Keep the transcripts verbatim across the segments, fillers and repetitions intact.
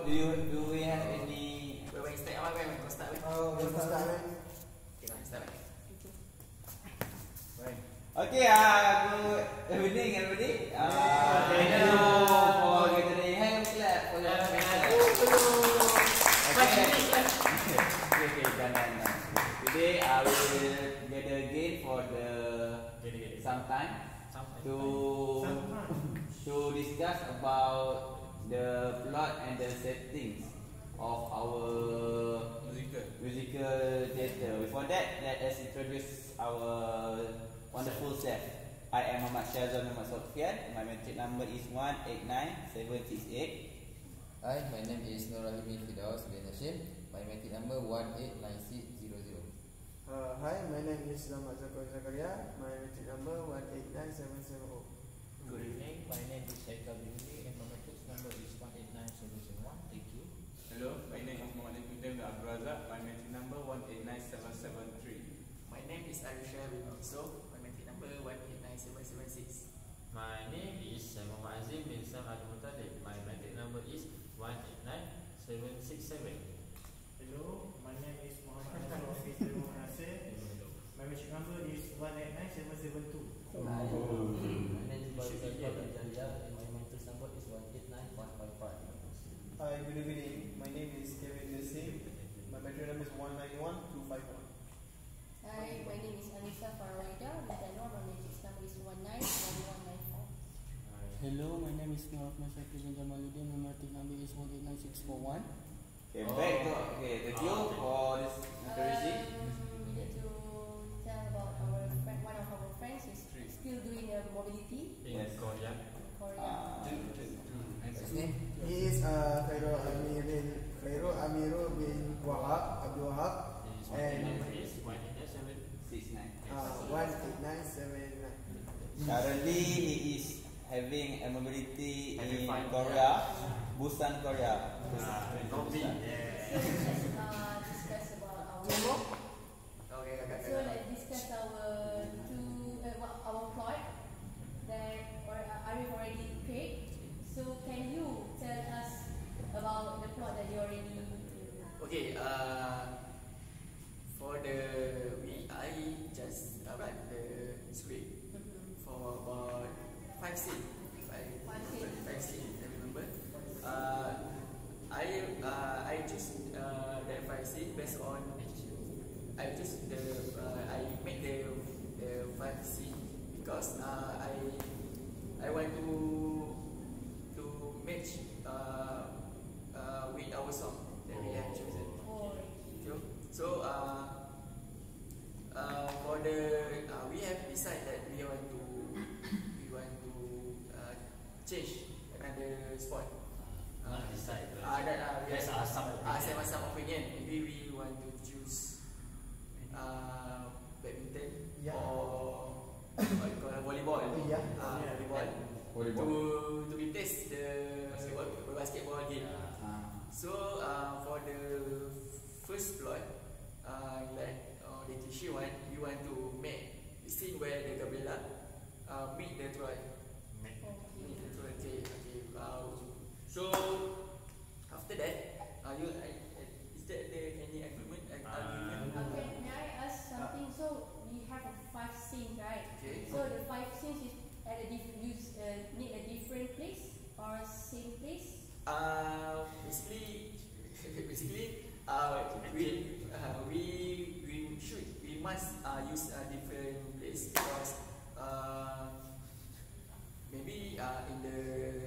do you do we have any? Wait, wait, start. Wait, wait, wait. Start. Wait. Oh, we'll start. Okay, start. Right. Okay, ah, good evening, everybody. Ah, thank you for gathering. Hand clap for your Okay. Okay, okay, done, done, done. Today I will gather again for the some time to to discuss about the plot and the settings of our Musical. musical theatre. Before that, let us introduce our wonderful self. I am Muhammad Syazwan Muhammad Sofian. My metric number is one eight nine seven six eight. Hi, my name is Nur Rahimi Fidaus bin Hashim. My metric number one eight nine six zero zero. Uh, hi, my name is Selamat Zakor Zakaria. My metric number one eight nine seven seven zero. Good evening, my name is Haikal Bindi and my metric number is one eight nine seven seven one. Thank you. Hello, my name is Muhammad Ibrahim Abdul Razak. My metric number one eight nine seven seven three. My name is Arusha bin So. My metric number one eight nine seven seven six. My name is Muhammad Azim bin Sam Abdul Muttalib. My metric number is one eight nine seven six seven. Hello, my name is Muhammad Nasir Officer Nasir. My metric number is one eight nine seven seven two. My name is Barusan Italia and my metric number is one eight nine one five five. Hi, good evening. My name is Kevin Nassim. My metric number is one nine one two five one. Hi, my name is Anissa Faraida. My normal metric number is one nine one one nine four. Hello, my name is Nur Masaki bin Jamaluddin. My metric number is one eight nine six four one. Okay, back to okay. Thank you for this introduction. Um, we need to tell about our friend. One of our friends is still doing a mobility Yes. Korea. in Korea. Ah, What's his name? He is uh, Khairul Amirul Khairul Amirul bin Wahab Abdul Wahab. His And- number is one eight nine seven. six nine. Uh, one eight nine seven nine. Currently, he is having a mobility Having in fun. Korea, Busan, Korea. Robin. Let's uh, discuss about our. Okay, okay, So let's discuss our two uh, what our plot that or uh, Arif already create. So can you tell us about the plot that you already? Okay, uh, for the we I just uh, write the script for about five scenes. Five, Five scene. five scenes. I remember. Uh, I uh, I choose uh, that five scenes based on I choose the uh, I make the the five scenes because uh, I I want to to match uh, uh, with our song that we have chosen. Or So, so uh, uh, for the uh, we have decided that we want to we want to uh, change another sport. Uh, Not decide, but uh, that, uh, we let's have- ask some uh, opinion. some some opinion. Maybe we want to choose uh, badminton Yeah. or what you call it, volleyball. Yeah. Uh, Yeah. volleyball. Volleyball. To to replace the basketball, basketball game. Ah, So uh, for the first plot, uh, like uh, the tissue one, we want to make the scene where the Gabriela uh, meet the Troy. Meet the Troy. Okay, okay. Uh, so after that, uh, you uh, is that there any agreement? Uh, agreement? okay, may I ask something? So we have a five scenes, right? Okay. So the five scenes is at a different use uh, need a different place or same place? Uh, basically, basically, uh, we uh, we we should we must uh, use a different place because uh, maybe uh, in the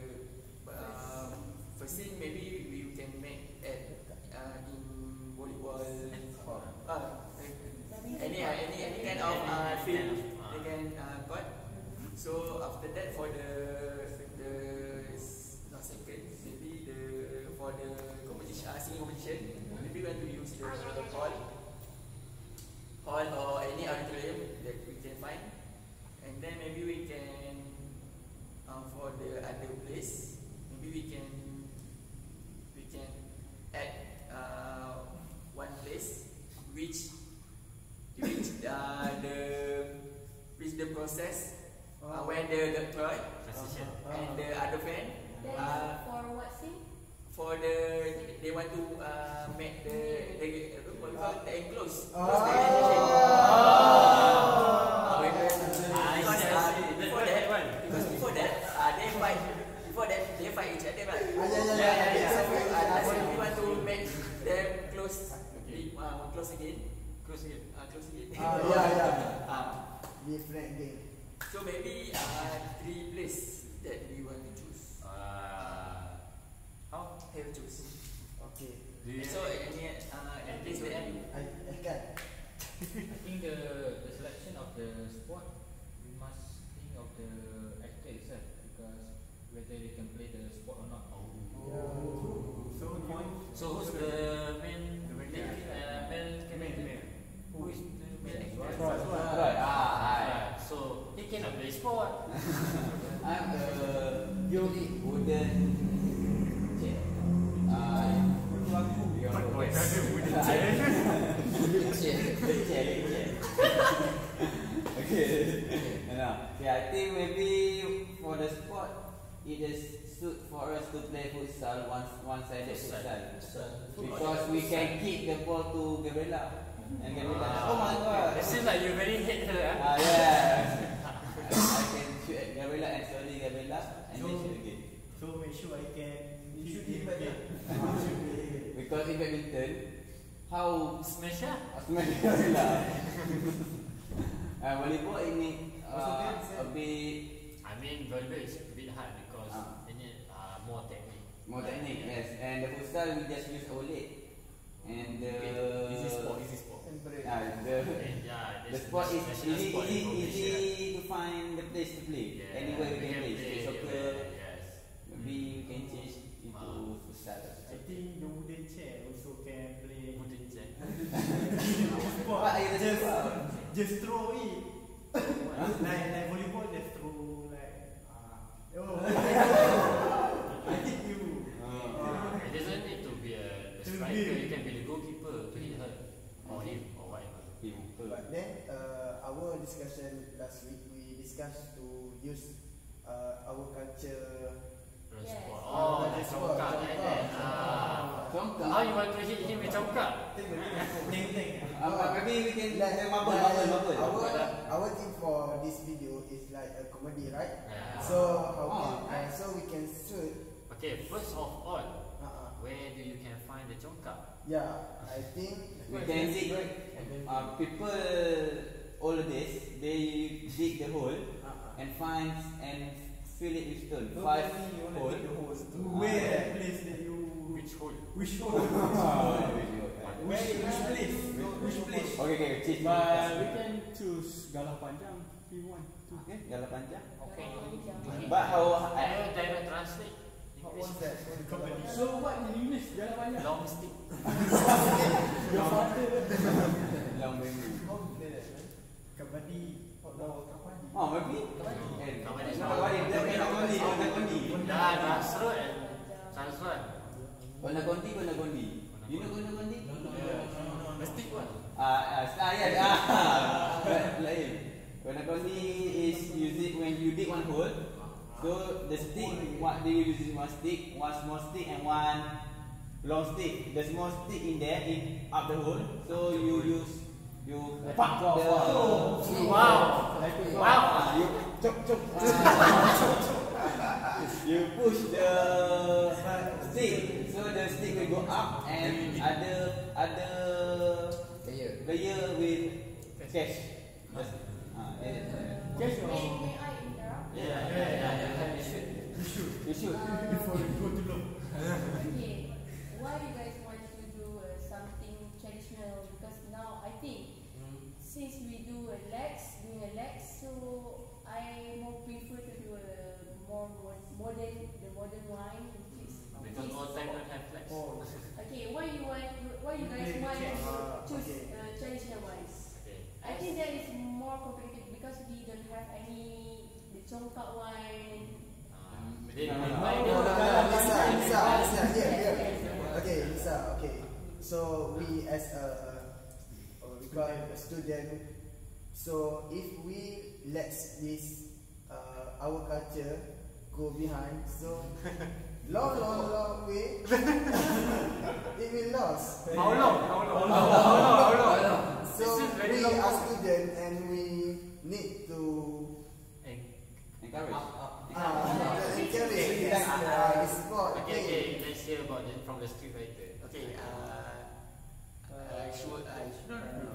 uh, first scene maybe we can make at uh, in volleyball uh, any uh, any any kind of uh, field they can uh, got. So after that for the the not second maybe the for the competition uh, singing competition maybe we want to use the hall hall or any auditorium that we can find, and then maybe we can uh, for the other place maybe we can we can add uh, one place which which uh, the which the process uh, when the the Troy Transition. and the other fan Then uh, for what scene? for the they want to uh, make the the what we call the enclose. Ah. Close the edition. Ah, because I because, see, I uh, see. before That that, one. because before that, uh, they fight. Before that, they fight each other, right? Ah, yeah, yeah, yeah, yeah, So yeah. uh, that's why we want to make them close, uh, close again. Close again. Uh, close again. Ah, yeah, yeah. Um, Different game. so maybe uh, three place that we want to choose. Uh, how? Have choose. Okay. Do you So any uh, any place that I, I can. I think the, the selection of the sport, we must think of the actor itself because whether they can play the sport or not. So point. So who's the main The main lead, character. uh, male character? Who is the main actor? Right. Ah, I. Right. So he cannot play sport. I'm the wooden chair. Ah, What boy? wooden chair. Wooden chair. Wooden chair. Okay. No. Okay, I think maybe for the sport, it is suit for us to play futsal, one one-sided futsal, because we can kick the ball to Gabriela. And Gabriela, oh my God! It seems like you very hate her. Eh? Ah yeah. I can shoot at Gabriela and slowly Gabriela, and then So- shoot again. So make sure I can You should hit hit back him. Because in badminton, how Smash her. Asma Gabriela. Uh, volleyball ini Also uh, can a say- bit I mean, volleyball is a bit hard because Ah. it need uh, more technique. more technique, yes. And the futsal we just use our leg. And the Easy sport, easy sport. And break. Ah, the And yeah, the there's sport is national easy, sport easy, information. easy to find the place to play. Yeah, Anywhere we can play. play, Street soccer, anywhere, yes. maybe you can change into Ah. futsal. I think the wooden chair also can play. Wooden chair. Sport. What are you Just, talking just throw it. like like volleyball, just throw like. Uh, oh. I hit you. Ah. It doesn't need to be a, a To striker. be- You can be the goalkeeper to hit her or him or whatever. But then, uh, our discussion last week, we discussed to use uh, our culture. Terus Yes. sport. Ah, Oh, the the sport, congkak like congkak. that. Ah. Congkak. How you want to hit him with congkak? Ting ting. Uh, maybe we can Like, like, marble, like, marble, marble. Our, our thing for this video is like a comedy, right? Yeah. So how Oh, can, uh, nice. so we can shoot. Okay, first of all, Uh-uh. where do you can find the congkak? Yeah, I think We can dig. Uh, people old days they dig the hole uh-uh. and find and fill it with stone. Don't Five tell me you wanna hole. dig the holes too. Where that place that you? Which hole? Which hole? Where? Which place? Which place? Okay, okay, change. But we can choose galah panjang if you want to. Okay, galah panjang. Okay. But how? I will direct translate. What was that? Comedy. So what in English? Galah panjang. Long stick. Your father. Long menu. How to play that, man? Kabaddi. Oh, kabaddi. Oh, maybe. Kabaddi. Eh, Kabaddi. Kabaddi. Dia kena kondi, kena kondi. Dah, Nasrul and Syazwan. Kena kondi, kena kondi. You know kena kondi? Mesti pun. Ah, ah, ah, yeah, ah. Lain. Kena kondi is use it when you dig one hole. So the stick, what do you use is one stick, one small stick and one long stick. The small stick in there, in up the hole. So you use, you pop the. Wow. Wow. Ah, you chop chop. You push the stick, so the stick will go up and other other Player. player will catch. Just, ah, yeah. Catch May, or may I interrupt? Yeah, yeah, yeah, yeah. You should. You shoot. Before you go to look. Okay, why you guys want to do uh, something traditional? Because now I think since we do a legs, doing a legs, so I more prefer to do a more mo- modern, the modern one, which is Because which is all time don't have flex. Oh, okay. Why you want? Why you guys want to Ah, choose okay. uh, traditional ones? Okay. I think that is more competitive because we don't have any the congkak one. Um, they No, no, they no. buy no, the- no, no, Lisa, Lisa, Lisa, here, Yes, here. yes, yes. Okay, Lisa, okay. So we as a, uh, we call it a student. So if we let this uh, our culture go behind, so long, long, long way. It will last. How long? How long? How long? How long? How long? So This is very we long are walk. students and we need to Encourage. uh, encourage this, uh, this sport. Okay, okay, let's hear about it from the script writer. Okay, uh, uh, should I? No, no, no.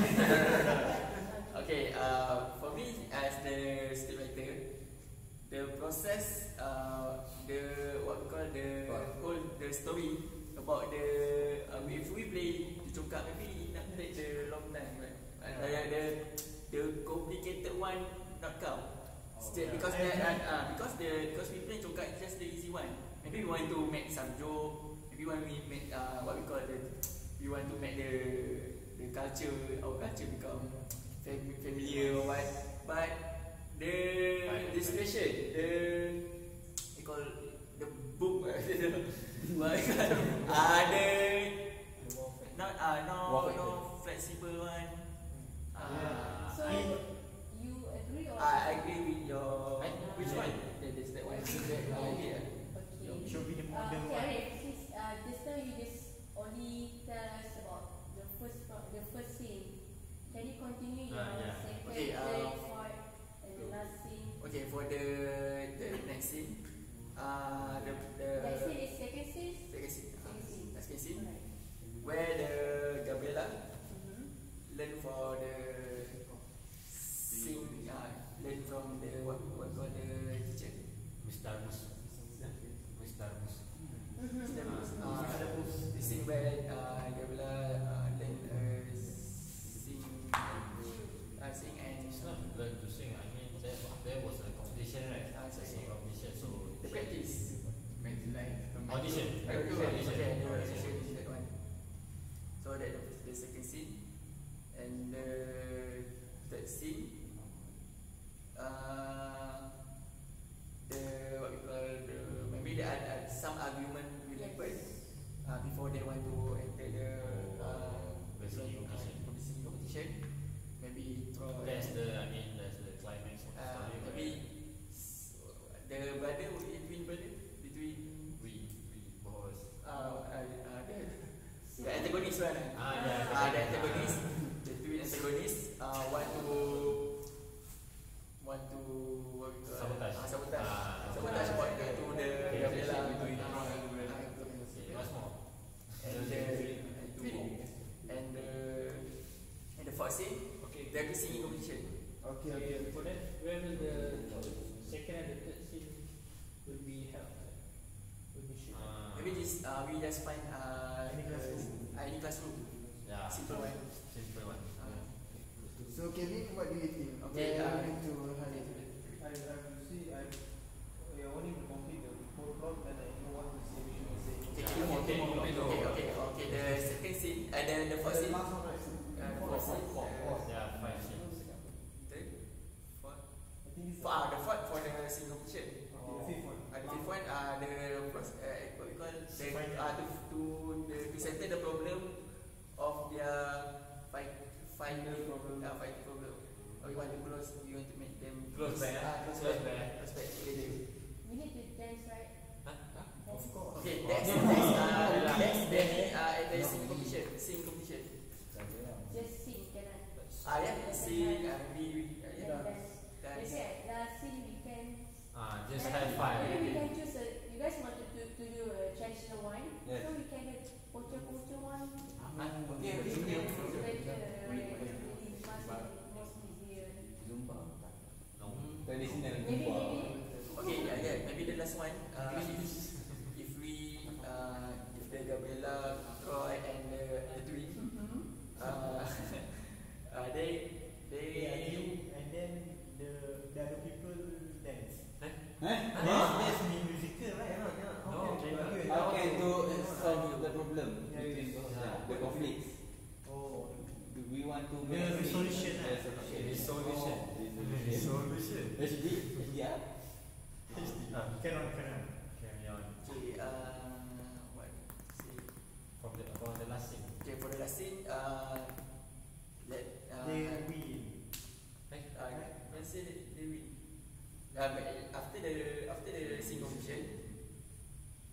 Okay, uh, for me as the scriptwriter, the process, uh, the what we call the whole the story about the uh, if we play the congkak, maybe it not take the long time, right? Uh, the the complicated one not come. Still, because the, uh, uh, because the because we play congkak it's just the easy one. Maybe we want to make some joke. Maybe when we make uh, what we call the we want to make the the culture our culture become fam- familiar or what. But the the situation the we call the book what we call uh, the not uh, no no flexible one. Uh, So I, you agree or? I agree with your which Yeah. one? Yeah, there's that one. That one, yeah. Okay. Should be the Uh, modern okay, one. Arif, since uh, just now you just only tell us about the first part, the first scene. Can you continue your Ah, yeah. second, Okay, uh, third, fourth, and the last scene? Okay, for the the next scene, uh, the the Next scene is second scene. second scene, uh, Second scene. second scene, Alright. where the Gabriela Mhm. learn for the sing, uh, learn from the what what call the teacher, Mister Mus. Mister Mus. Mhm. uh, the scene where uh, Gabriela uh, learn uh, sing, uh, sing and It's not learn to sing. I mean, there, there was a competition, right? Ah, it's Singing competition. So the practice. audition. Okay, Audition. okay, the audition is that one. So that was the second scene, and the third scene, uh, the what we call the maybe there are, are some argument will happen uh, before they want to enter the uh, The singing competition. uh, the singing competition. Maybe throw That's the, I mean, that's the climax of the uh, story. where maybe s- the brother in twin brother between we, we was. uh, uh, uh, the, the antagonist one. eh? Ah, yeah. Uh, the antagonist, the twin antagonist, uh, want to want to what we call- Sabotage. Uh, sabotage. Ah, sabotage what the, to the Okay, Gabriela. between- Uh, Okay, what's more? and the and twin and the and the fourth scene, Okay. there is singing competition. Okay, okay. Okay, for that, where will the second and the third scene will be held? Will be shoot? Ah, Maybe this uh, we just find uh, Any classroom. uh, any classroom. yeah. Simple one. Simple one. Uh, So Kevin, what do you think? Okay, Where uh, we need to highlight? I, I will see. I, I only will complete the whole plot, then I know what to say. We should say. Okay, Yeah, okay, okay, okay, okay, okay, okay. The second scene, and then the first scene, uh, last one, right? the fourth scene, uh, Yeah, five scenes. third, fourth, I think this is for, uh, the fourth for the singing competition. the fifth one. Uh, the fifth one, uh, the pros- uh, what we call the, uh, to to the, to settle the problem of their fight fighting problem, uh, fighting problem. Or we want to close, we want to make them Close back, uh, close close back, back. close back together. We need to dance, right? Huh? Huh? Of course. Okay, next, next, uh, next, then, uh, and the singing competition, singing competition. Just sing, cannot. Ah, yeah, sing, uh, we, we, uh, Then yeah, dance. dance. Maybe at last scene we can. Ah, just maybe- high five. Maybe we can choose a. You guys want to do, to do a traditional one, Yes. so we can have culture culture one. Ah, okay, okay, okay. Better, right? Really fast and most easier. Zumba. No. Traditional Maybe, Zumba. maybe. Okay, yeah, yeah. Maybe the last one. Uh, if, if we, uh, if the Gabriela, Troy, and the, the twin, Mhm. uh, uh, they, they, Yeah, you and then the the other people dance. Eh? That's that's mu- musical, right? Cannot, cannot. How No, can cannot. you and How I- can to solve the problem Yeah, between yeah. uh, the conflicts? Oh, Do we want to The make resolution, the ah. solution? Resolution. Oh, Resolution. H D, H D R? ah, cannot, cannot. Carry on. okay, uh, what, say, From the, from the last scene. okay, for the last scene, uh, let, uh, They win. uh, let's say that they win. Uh, but after the, after the sing competition,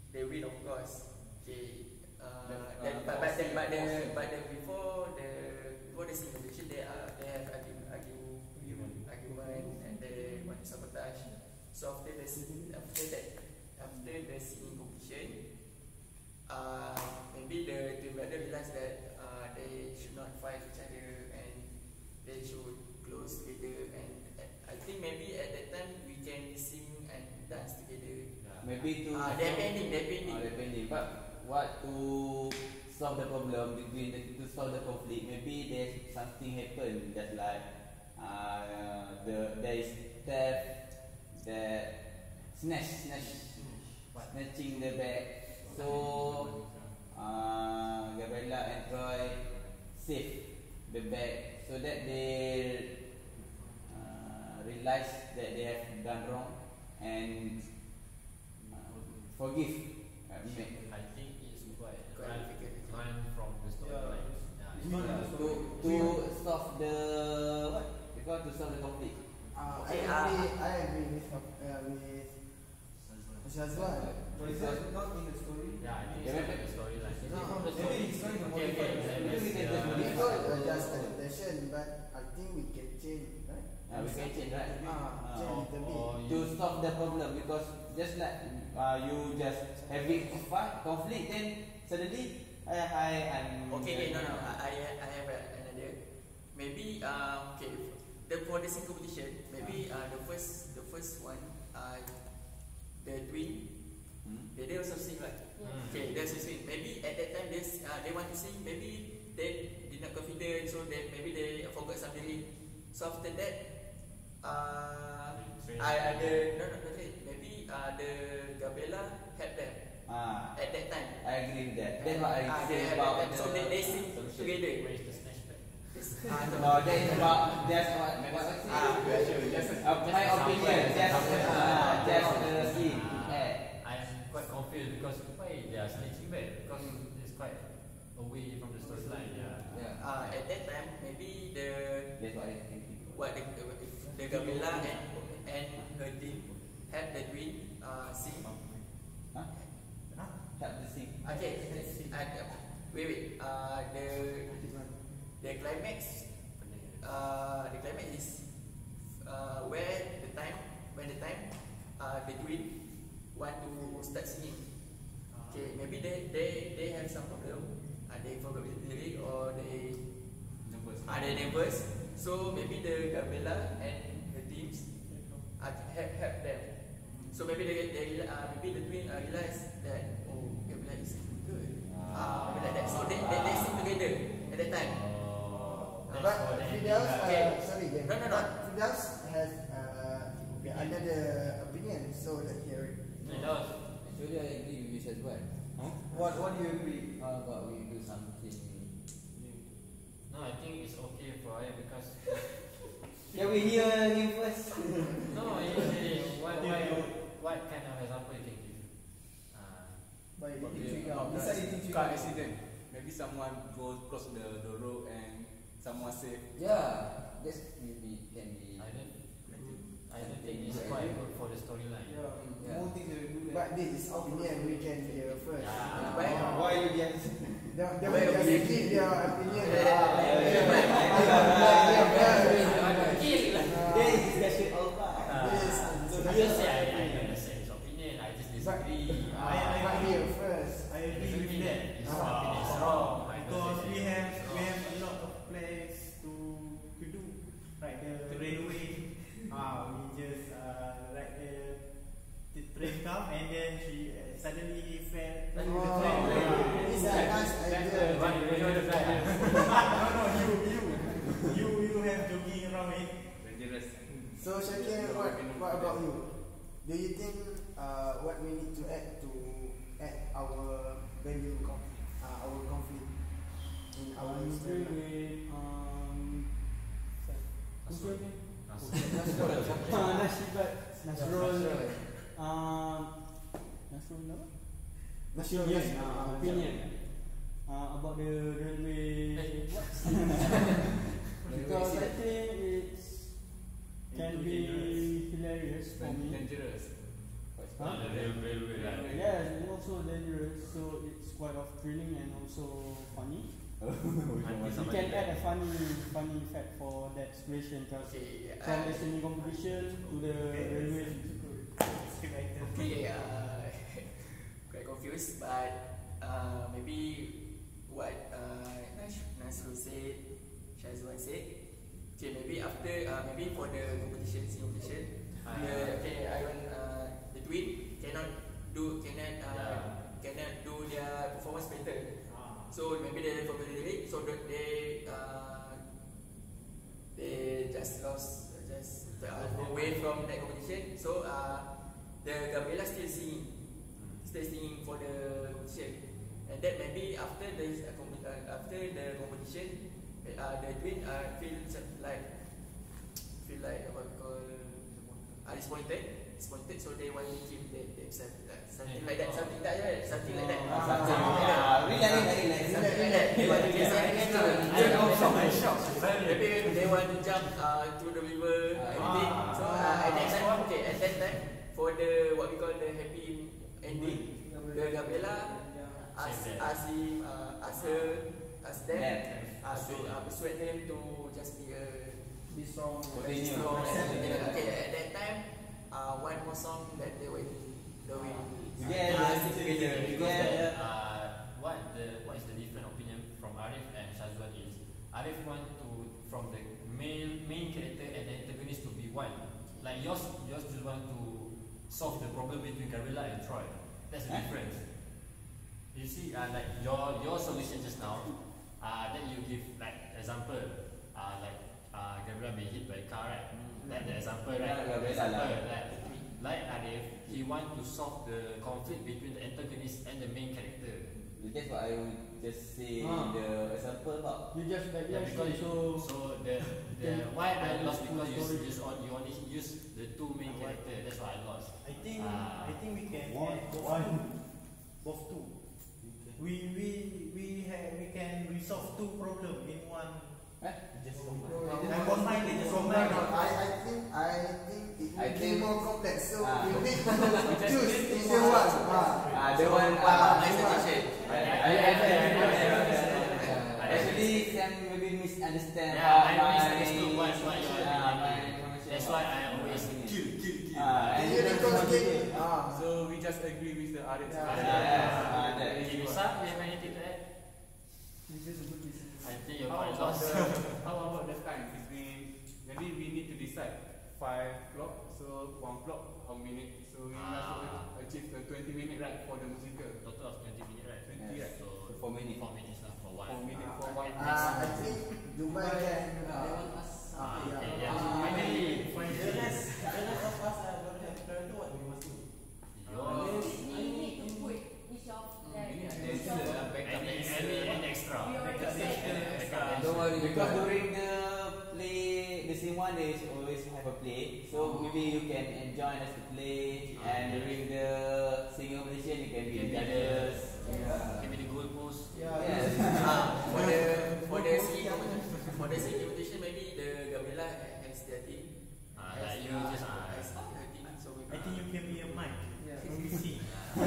but the, but the but the before the before the singing competition, they are they have argu- argu- argument and they want to sabotage. So after the after that after the singing competition, uh, maybe the the brother realize that uh, they should not fight each other and they should close together. And uh, I think maybe at that time we can sing and dance together. Maybe to Ah, they're pending, they're pending. Ah, they're pending. But what to solve the problem between the, to solve the conflict? Maybe there's something happen just like uh, the there is theft, that snatch, snatch, snatching the bag. So uh, Gabriela and Troy save the bag so that they uh, realize that they have done wrong and forgive. Uh, make. I think it's quite Quite run, difficult. run from the storyline. Yeah, it's Uh, not to to solve the what? Because to solve the conflict. Uh, Okay, I uh, agree. I agree with uh, with Shazwan. But is that not in the story? Yeah, I think Yeah, it's not maybe- the storyline. It's No, from the maybe story. it's going to Okay, modify okay, the then story. let's, We can uh, just We modify. could adjust the adaptation, but I think we can change, right? Uh, we can change, right? Ah, Uh, change a little bit. or To solve the problem, because just like uh, you just having a fight conflict, then suddenly I I I'm Okay, okay, no, no. I, I, I have a, another. Maybe, uh, okay, the for the sing competition, maybe uh, the first, the first one, uh, the twin, Hmm? they, they also sing, right? Yes. Okay, they also sing. Maybe at that time they, s- uh, they want to sing. Maybe they did not confident, so they maybe they forgot some lyric. So after that, uh, I, I the no no no maybe uh, the Gabriela helped them Ah, at that time. I agree with that. That's what I Ah, they say helped about them. the So they, they sing solution. together. Where is the snatchback? This, uh, the, No, that is about that's what what I say. Ah, yeah, sure, just a- Uh, my opinion, just uh, just the scene. Ah, Eh. I am quite confused because why they are snatching back? Because it's quite away from the storyline. Yeah. Yeah, uh, at that time maybe the that's what I think. what the the Gabriela and and her team help the twin uh, sing. Huh? Help the scene. Okay, uh, wait wait. Uh, the the climax. Uh, the climax is uh, where the time when the time uh, the twin want to start singing. Okay, maybe they they they have some problem. Uh, they forgot the lyric or they Numbers. are they nervous. So maybe the Gabriela and the teams uh, help help them. So maybe they they uh, maybe the twin uh, realize that oh Gabriela is good. Ah, maybe like that. So they they, they sing together at that time. Oh, that's But for the ending. Fidaus, uh, Okay. sorry, again. No, no, no. But Fidaus has uh, another opinion, so let's hear it. It does. Actually, I agree with you as well. What What do you agree? How about we do something? No, I think it's okay for it because Can we hear him first? no, usually what why what kind of example you can give? Uh, By Okay, eating uh, trigger. Beside eating car trigger. accident. Maybe someone goes cross the, the road and someone save. Yeah, that's maybe can be. I don't I don't think it's quite good for the storyline. Yeah. Yeah. More things they will do that. But this is opinion, we can hear first. Yeah. Why? Why you get? They, they Why will just opinion? give their opinion. Yeah, yeah, Ah, yeah, yeah, yeah, yeah, yeah, yeah. I want to kill. There is discussion all about. Uh, Yes. so I just say I, I don't understand his opinion. I just disagree. I- I But agree. here first. I agree Doesn't with mean that. his Ah. opinion is wrong. I don't Because say we that have it's we wrong. have a lot of plans to to do, like the railway. Ah, we just uh, like the, the train come and then she uh, suddenly fell. Oh, the train. it's a nice idea. But you know the guy. no, no, you you you you have jogging around it. Dangerous. So Shakir, what, what about you? Do you think uh, what we need to add to add our value conflict, uh, our conflict in our I agree story? with um. Who's your name? Nasrul. Nashibat. Nasrul. Um. Nasrul apa? Nasrul. Opinion. Ah, Uh, opinion. Uh, about the railway. What? Because I think it's can be hilarious for me. Dangerous. Huh? The rail- railway line. Yes, it's also dangerous, so it's quite of thrilling and also funny. Which You one? can add a funny funny fact for that situation because Okay, from uh, the singing competition to the railway. okay, uh, quite confused, but uh, maybe what uh, Nas- Nasrul said, Shazwan said. Okay, maybe after uh, maybe for the competition, singing competition, Ah, the yeah. okay, I want uh, the twin cannot do cannot uh, Yeah. cannot do their performance better. So maybe they forget the lyric, so that they uh, they just lost, just uh, away from that competition. So uh, the Gabriela still singing, still singing for the competition, and that maybe after the uh, com- uh, after the competition, uh, the twin uh, feel some- like feel like what we call uh, disappointed, disappointed. So they want to keep them themselves like, something like that, something like that, something like that, something like that. Ah, relax, relax, relax. Something like that. They want to get something like that. Maybe they want to jump uh, to the river, everything. So uh, at that time, okay, at that time, for the what we call the happy ending, the Gabriela ask ask him, uh, ask her, ask them, uh, to uh, persuade them to just be a Be strong. be strong. Okay, at that time, uh, one more song that they will doing. Together, I think together, because together. that, uh, what the what is the different opinion from Arif and Shazwan is Arif want to from the main main character and the antagonist to be one. Like yours, yours just want to solve the problem between Gabriela and Troy. That's the Huh? difference. You see, uh, like your your solution just now, uh, that you give like example, uh, like uh, Gabriela being hit by a car, right? Like the example, right? Yeah, Gabriela Example, lah. like, like Arif, he want to solve the conflict between the antagonist and the main character. That's what I would just say Ah. the example about. You just like Yeah, yeah, because so so the the can why I tell lost the because you story. use on you only use the two main character. That's why I lost. I think Ah. I think we can One. add both One. two. Both two. We we we have we can resolve two problem in one. Eh? Just No, combine. Combine. They just combine. No, I, I think I think it I will be think- more complex. So Ah. you need to choose either one. Ah. Ah, the one. Ah, Ah, my the one. suggestion. I, I, I, I, actually, can maybe misunderstand. Yeah, uh, I my- misunderstood what what you are Ah, my meaning. information That's about- why I always kill, kill, kill. Ah, and You you need don't to want to get do- ah. So we just agree with the Arif. Yeah. Ah, ah, that Okay, is Musa, you have anything to add? it's just a good decision. I think you're How quite about lost. the how about the time? Is we maybe we need to decide five o'clock, so one o'clock how minute. So we Ah. must achieve the twenty minute right for the musical. Total of twenty minutes, right? Twenty, right? So So four minutes. Four minutes lah for one. Four minute for one. Ah, I think Dubai can. They ah, want us. ah, Okay, yeah. yeah. Ah, Finally, The rest, the rest of us uh, don't have plan to what we must do. yours. We need to put each of them. We need to each do of- the backup Any, dancer. any, any extra? We already Backup said. dancer, backup dancer. Don't worry, because during the play, the scene one, they always have a play. So maybe you can enjoy as the play, and during the singing competition, you can be Can the be the- judges. Yes. Give me the goalpost. Yeah. Yes. Ah, for the for the singing competition, for the singing competition, maybe the Gabriela has their team. Ah, Has, like you uh, just ah. has her team. So we I think you can be a mic. Yeah. When we see.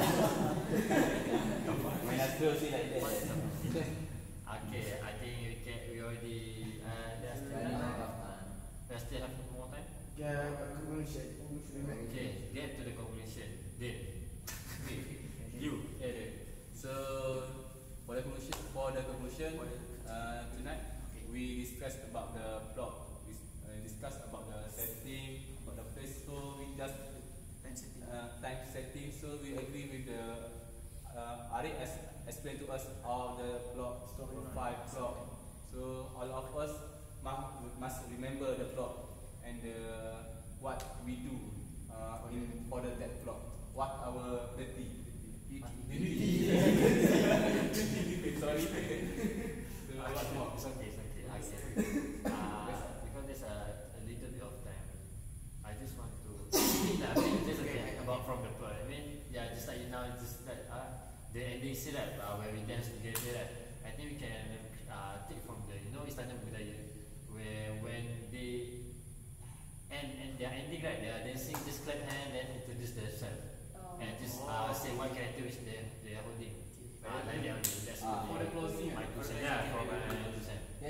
When I throw it like that. Okay, I think we can. We already. Uh, there's still Running out time. of time. There's still have more time. Yeah, conclusion. Conclusion. Okay, get to the conclusion. Dave. You. Yeah, yeah. So for the conclusion, for the conclusion, uh, tonight we discussed about the plot. We uh, discussed about the setting, about the place. So we just time setting. uh, time setting. So we agree with the uh, Arif has explained to us all the plot, story five plot. So all of us must, must remember the plot and the, what we do uh, in for the that plot. What our duty. Duty. Sorry. So I what got more? It's okay, it's okay. I get it. Uh, because there's a, a little bit of time, I just want to think that I mean, just okay, about from the plot. I mean, yeah, just like you now, just like uh, the ending scene that uh, where we dance together. Right? I think we can uh, take from the you know Istana Budaya where when they and and their ending right, they are dancing, just clap hand and introduce themselves Oh. and just uh, say one character which they they are holding. Uh, like they are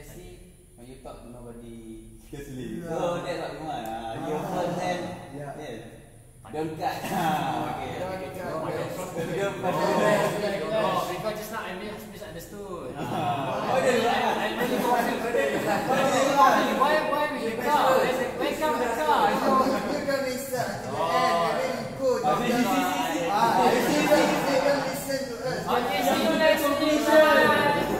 see when you talk nobody listening. Yeah. So that's what we want. Uh, you first and Yeah. yes. Don't cut. Okay. Don't cut. Don't Yeah. cut. Oh, because just now I misunderstood. Oh, dia lah. I'm really confused whether you like, why, why we the car? Where come the car? You can listen to the end and then you go. Oh, see, see, see, see. Ah, you see, you see, you don't listen to us. Okay, see you next week.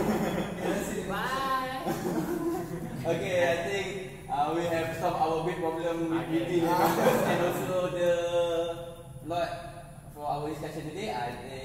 Bye. Okay, I think uh, we have solved our big problem with Okay. meeting members and also the lot for our discussion today. I think